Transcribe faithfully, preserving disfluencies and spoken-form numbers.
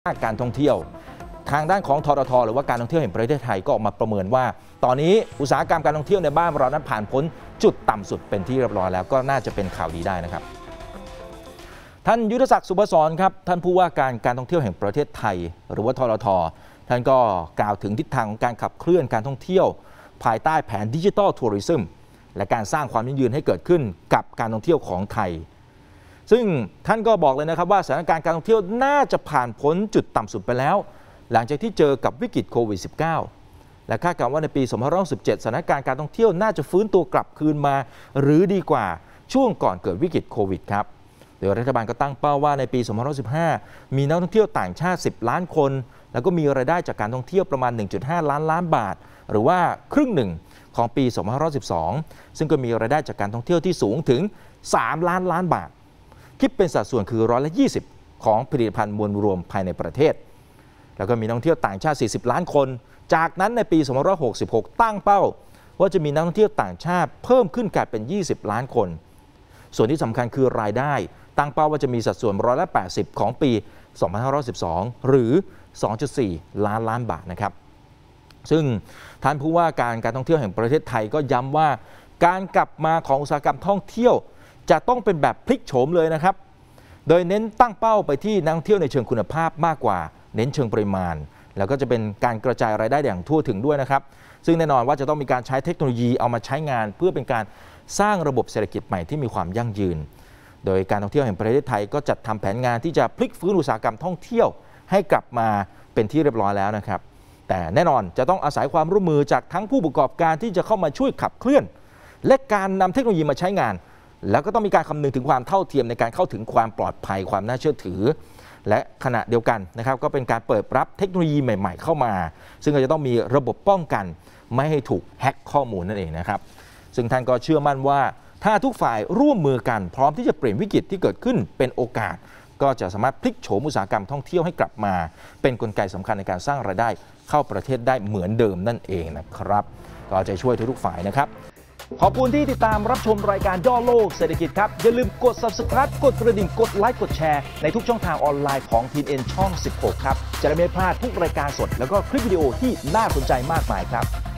การท่องเที่ยวทางด้านของททท.หรือว่าการท่องเที่ยวแห่งประเทศไทยก็ออกมาประเมินว่าตอนนี้อุตสาหกรรมการท่องเที่ยวในบ้านเรานั้นผ่านพ้นจุดต่ำสุดเป็นที่เรียบร้อยแล้วก็น่าจะเป็นข่าวดีได้นะครับท่านยุทธศักดิ์สุภศรครับท่านผู้ว่าการการท่องเที่ยวแห่งประเทศไทยหรือว่าททท.ท่านก็กล่าวถึงทิศทางของการขับเคลื่อนการท่องเที่ยวภายใต้แผนดิจิทัลทัวริซึมและการสร้างความยั่งยืนให้เกิดขึ้นกับการท่องเที่ยวของไทยซึ่งท่านก็บอกเลยนะครับว่าสถานการณ์การท่องเที่ยวน่าจะผ่านพ้นจุดต่ำสุดไปแล้วหลังจากที่เจอกับวิกฤตโควิด สิบเก้า และคาดการณ์ว่าในปีสองพันห้าร้อยสิบเจ็ดสถานการณ์การท่องเที่ยวน่าจะฟื้นตัวกลับคืนมาหรือดีกว่าช่วงก่อนเกิดวิกฤตโควิดครับโดยรัฐบาลก็ตั้งเป้าว่าในปีสองพันห้าร้อยสิบห้ามีนักท่องเที่ยวต่างชาติสิบล้านคนแล้วก็มีรายได้จากการท่องเที่ยวประมาณ หนึ่งจุดห้า ล้านล้านบาทหรือว่าครึ่งหนึ่งของปีสองพันห้าร้อยสิบสองซึ่งก็มีรายได้จากการท่องเที่ยวที่สูงถึงสามล้านล้านบาทคิดเป็นสัดส่วนคือร้อยละยี่สิบของผลิตภัณฑ์มวลรวมภายในประเทศแล้วก็มีนักท่องเที่ยวต่างชาติสี่สิบล้านคนจากนั้นในปีสองพันห้าร้อยหกสิบหกตั้งเป้าว่าจะมีนักท่องเที่ยวต่างชาติเพิ่มขึ้นกลายเป็นยี่สิบล้านคนส่วนที่สำคัญคือรายได้ตั้งเป้าว่าจะมีสัดส่วนร้อยละแปดสิบของปีสองพันห้าร้อยสิบสองหรือ สองจุดสี่ ล้านล้านบาทนะครับซึ่งท่านผู้ว่าการการท่องเที่ยวแห่งประเทศไทยก็ย้ำว่าการกลับมาของอุตสาหกรรมท่องเที่ยวจะต้องเป็นแบบพลิกโฉมเลยนะครับโดยเน้นตั้งเป้าไปที่นักท่องเที่ยวในเชิงคุณภาพมากกว่าเน้นเชิงปริมาณแล้วก็จะเป็นการกระจายรายได้อย่างทั่วถึงด้วยนะครับซึ่งแน่นอนว่าจะต้องมีการใช้เทคโนโลยีเอามาใช้งานเพื่อเป็นการสร้างระบบเศรษฐกิจใหม่ที่มีความยั่งยืนโดยการท่องเที่ยวแห่งประเทศไทยก็จัดทำแผนงานที่จะพลิกฟื้นอุตสาหกรรมท่องเที่ยวให้กลับมาเป็นที่เรียบร้อยแล้วนะครับแต่แน่นอนจะต้องอาศัยความร่วมมือจากทั้งผู้ประกอบการที่จะเข้ามาช่วยขับเคลื่อนและการนำเทคโนโลยีมาใช้งานแล้วก็ต้องมีการคำนึงถึงความเท่าเทียมในการเข้าถึงความปลอดภัยความน่าเชื่อถือและขณะเดียวกันนะครับก็เป็นการเปิดรับเทคโนโลยีใหม่ๆเข้ามาซึ่งก็จะต้องมีระบบป้องกันไม่ให้ถูกแฮ็กข้อมูลนั่นเองนะครับซึ่งท่านก็เชื่อมั่นว่าถ้าทุกฝ่ายร่วมมือกันพร้อมที่จะเปลี่ยนวิกฤตที่เกิดขึ้นเป็นโอกาสก็จะสามารถพลิกโฉมอุตสาหกรรมท่องเที่ยวให้กลับมาเป็นกลไกสำคัญในการสร้างรายได้เข้าประเทศได้เหมือนเดิมนั่นเองนะครับก็จะช่วยทุกฝ่ายนะครับขอบคุณที่ติดตามรับชมรายการย่อโลกเศรษฐกิจครับอย่าลืมกด ซับสไครบ์ กดกระดิ่งกดไลค์กดแชร์ในทุกช่องทางออนไลน์ของ ที เอ็น ช่อง สิบหกครับจะได้ไม่พลาดทุกรายการสดแล้วก็คลิปวิดีโอที่น่าสนใจมากมายครับ